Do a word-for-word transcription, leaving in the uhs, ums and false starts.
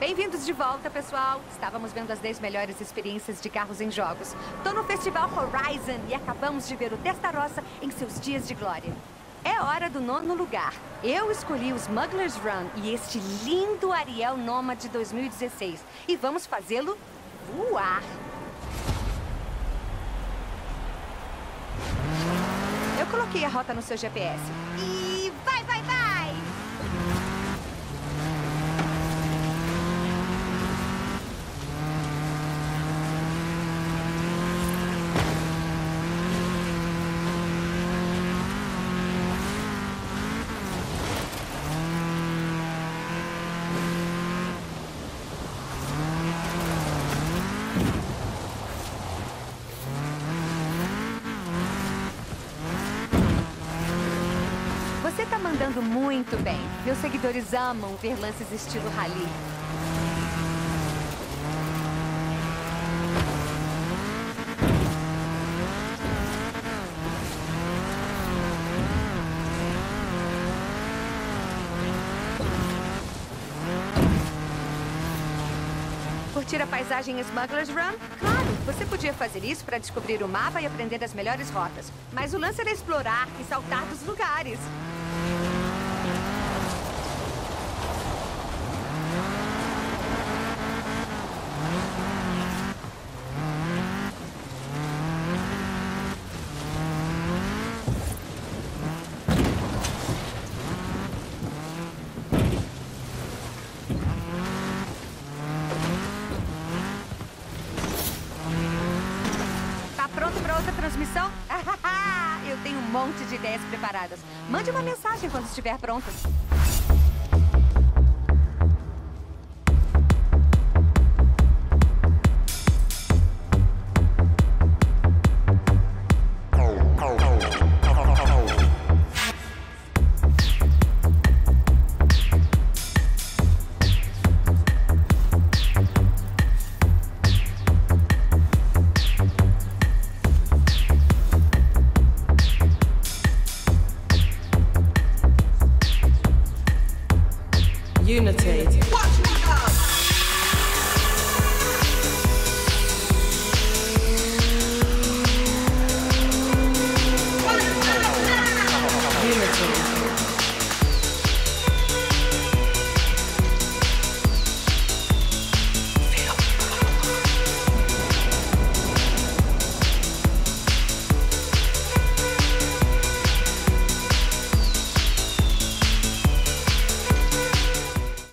Bem-vindos de volta, pessoal. Estávamos vendo as dez melhores experiências de carros em jogos. Tô no Festival Horizon e acabamos de ver o Testarossa em seus dias de glória. É hora do nono lugar. Eu escolhi o Smuggler's Run e este lindo Ariel Nomad dois mil e dezesseis. E vamos fazê-lo voar. Eu coloquei a rota no seu G P S. E vai, vai, vai! Você tá mandando muito bem. Meus seguidores amam ver lances estilo rally. Curtir a paisagem Smuggler's Run? Claro, você podia fazer isso para descobrir o mapa e aprender as melhores rotas. Mas o lance era explorar e saltar dos lugares. Pronto para outra transmissão? Eu tenho um monte de ideias preparadas. Mande uma mensagem quando estiver pronto.